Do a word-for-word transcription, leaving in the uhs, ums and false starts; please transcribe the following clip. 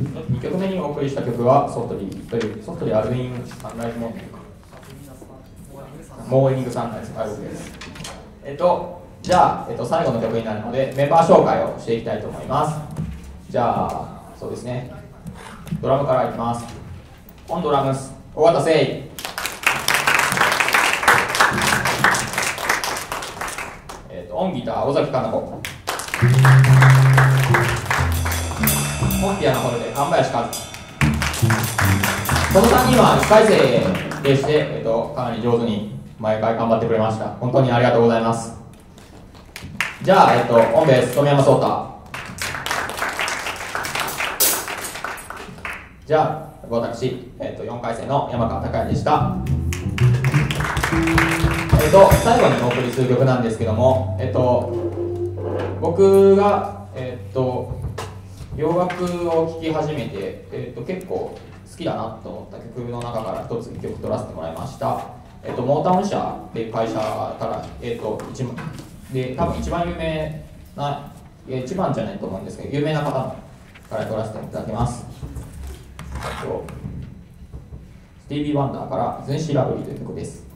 にきょくめにお送りした曲はソフトリーというソフトリーアルウィンサンライズモーニングモーニングサンライズ、はい、OK です。えっと、じゃあ、えっと、最後の曲になるのでメンバー紹介をしていきたいと思います。じゃあ、そうですね、ドラムからいきます。オンドラムス、尾形誠意。えっと、オンギター、尾崎かな子。オンピアノホルで、神林和。このさんにんはいっかい生でして、えっと、かなり上手に毎回頑張ってくれました。本当にありがとうございます。じゃあ、えっと、オンベース、富山壮太。じゃあ、私、えっと、よんかい生の山川孝也でした。えっと、最後にお送りする曲なんですけども、えっと、僕が、えっと、洋楽を聴き始めて、えっと、結構好きだなと思った曲の中から一ついっきょく取らせてもらいました。えっと、モータウン社っていう会社から、えっと、一番で多分一番有名な、一番じゃないと思うんですけど、有名な方のから取らせていただきます。えっと、スティービー・ワンダーから「全シラブリー」という曲です。